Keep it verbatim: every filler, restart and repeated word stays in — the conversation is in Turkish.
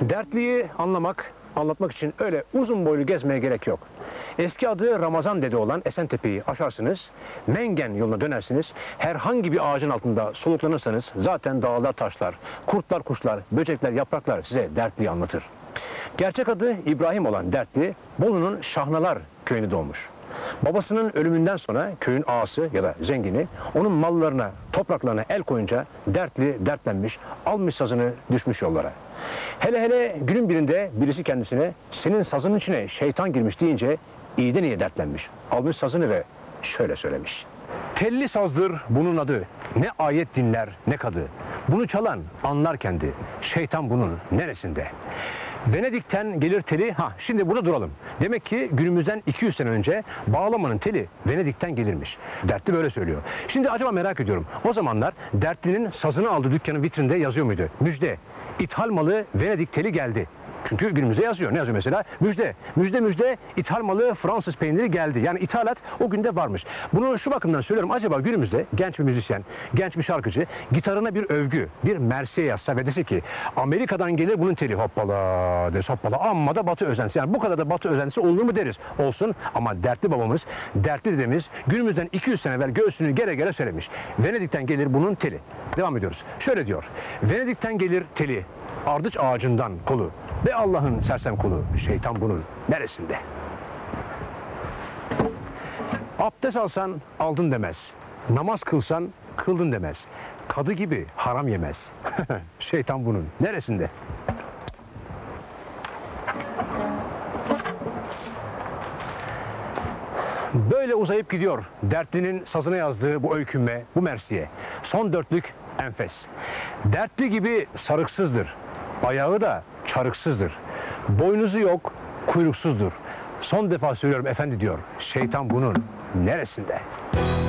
Dertliyi anlamak, anlatmak için öyle uzun boylu gezmeye gerek yok. Eski adı Ramazan Dede olan Esentepe'yi aşarsınız, Mengen yoluna dönersiniz, herhangi bir ağacın altında soluklanırsanız zaten dağlar taşlar, kurtlar kuşlar, böcekler yapraklar size Dertli'yi anlatır. Gerçek adı İbrahim olan Dertli, Bolu'nun Şahnalar köyünde doğmuş. Babasının ölümünden sonra köyün ağası ya da zengini onun mallarına, topraklarına el koyunca Dertli dertlenmiş, almış sazını düşmüş yollara. Hele hele günün birinde birisi kendisine senin sazının içine şeytan girmiş deyince iyiden iyiye dertlenmiş. Almış sazını ve şöyle söylemiş. Telli sazdır bunun adı, ne ayet dinler ne kadı. Bunu çalan anlar kendi, şeytan bunun neresinde? Venedik'ten gelir teli, ha şimdi burada duralım. Demek ki günümüzden iki yüz sene önce bağlamanın teli Venedik'ten gelirmiş. Dertli böyle söylüyor. Şimdi acaba merak ediyorum, o zamanlar Dertli'nin sazını aldığı dükkanın vitrinde yazıyor muydu? Müjde, ithal malı Venedik teli geldi. Çünkü günümüzde yazıyor. Ne yazıyor mesela? Müjde. Müjde müjde ithal malı Fransız peyniri geldi. Yani ithalat o günde varmış. Bunu şu bakımdan söylüyorum. Acaba günümüzde genç bir müzisyen, genç bir şarkıcı gitarına bir övgü, bir mersiye yazsa ve dese ki Amerika'dan gelir bunun teli hoppala dese hoppala amma da Batı özentisi. Yani bu kadar da Batı özentisi olur mu deriz. Olsun ama Dertli babamız, Dertli dedemiz günümüzden iki yüz sene evvel göğsünü gere gere söylemiş. Venedik'ten gelir bunun teli. Devam ediyoruz. Şöyle diyor. Venedik'ten gelir teli, ardıç ağacından kolu. Ve Allah'ın sersem kulu, şeytan bunun neresinde? Abdest alsan aldın demez. Namaz kılsan kıldın demez. Kadı gibi haram yemez. Şeytan bunun neresinde? Böyle uzayıp gidiyor Dertli'nin sazına yazdığı bu öykünme, bu mersiye. Son dörtlük enfes. Dertli gibi sarıksızdır. Ayağı da çarıksızdır. Boynuzu yok, kuyruksuzdur. Son defa söylüyorum efendi diyor. Şeytan bunun neresinde?